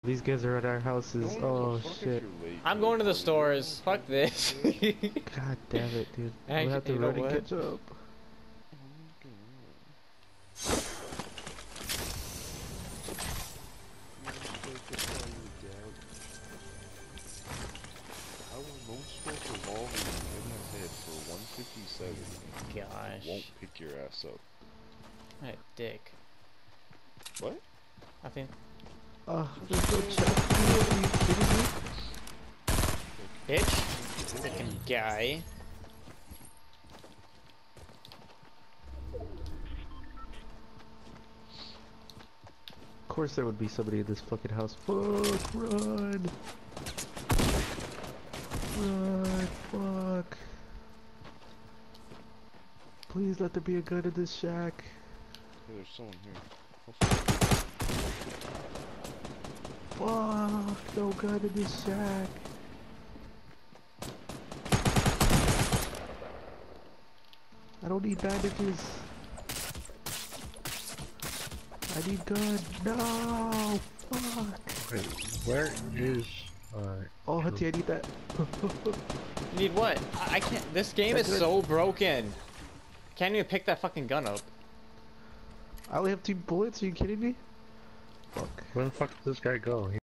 These guys are at our houses. Oh shit. I'm going to the stores. Fuck this. God damn it, dude. Actually, We have to you know run and what? catch up. I will no smoke revolver in the head for 157. Gosh. Won't pick your ass up. What a dick. What? Nothing. There's no chest. Are you kidding me? Bitch. Freaking guy. Of course there would be somebody in this fucking house. Fuck, run! Run, fuck. Please let there be a gun in this shack. Hey, there's someone here. Fuck, no gun in this shack. I don't need bandages. I need gun. No! Fuck! Wait, where is Oh, Hunty, I need that. You need what? I can't. This game is so broken. Can't even pick that fucking gun up. I only have 2 bullets, are you kidding me? Fuck. where the fuck did this guy go?